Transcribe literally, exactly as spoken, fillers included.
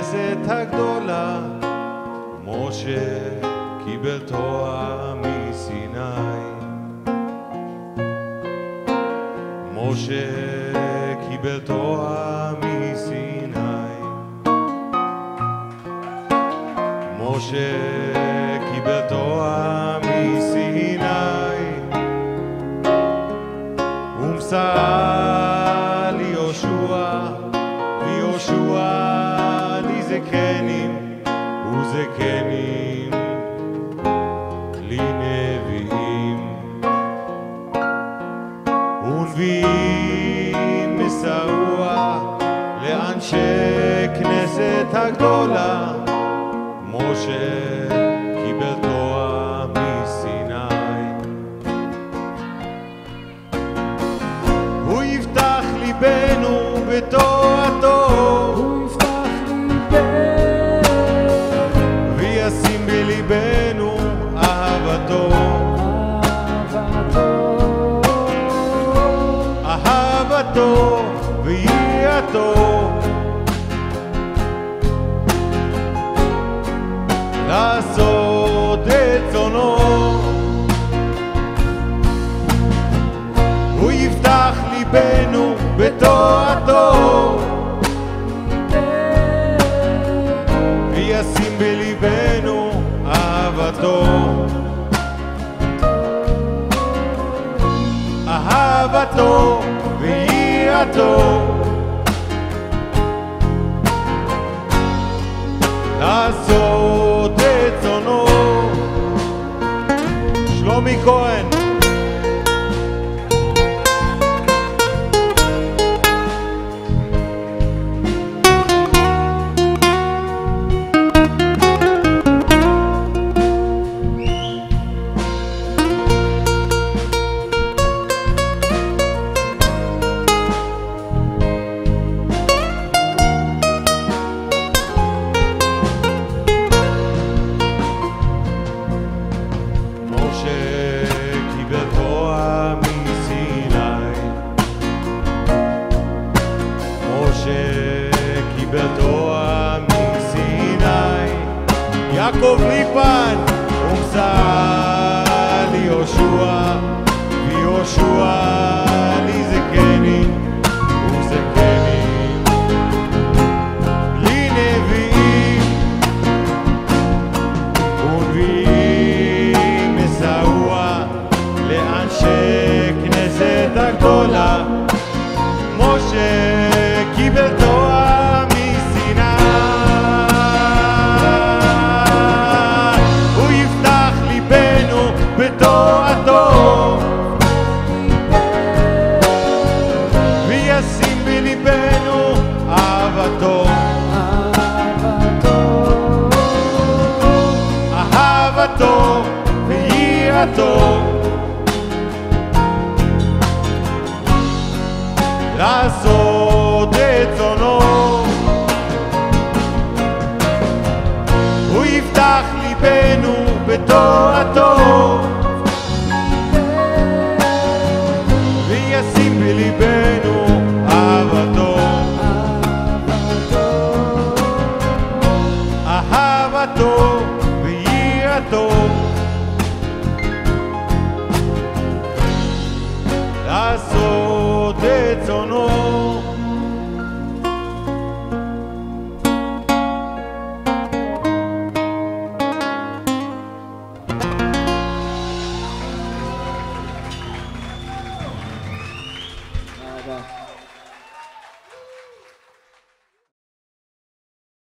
כנסת הגדולה, משה קיבל תורה מסיני. משה קיבל תורה מסיני. משה קיבל תורה מסיני. ומסר ליהושע, ויהושע לזקנים, וזקנים לנביאים. ונביאים מסרוה לאנשי כנסת הגדולה, משה קיבל תורה מסיני. הוא יפתח ליבנו בתורתו, הוא יפתח ליבנו, וישים בליבנו אהבתו. אהבתו, אהבתו ויראתו, לעשות את צונו. הוא יפתח ליבנו בתורתו, וישים בליבנו אהבתו. אהבתו ויראתו, לעשות את צונו. שלומי כהן. קיבל תורה מסיני. יעקב ליפן ומסר ליהושע, ויהושע לזקנים, וזקנים לנביאים. ונביאים מסרוה לאנשי כנסת הגדולה, משה קיבל תורה מסיני. הוא יפתח ליבנו בתורתו, וישים בליבנו אהבתו. אהבתו ויראתו, לעשות את צונו. הוא יפתח ליבנו בתורתו, וישים בליבנו אהבתו. אהבתו ויראתו, לעשות את צונו. תודה רבה.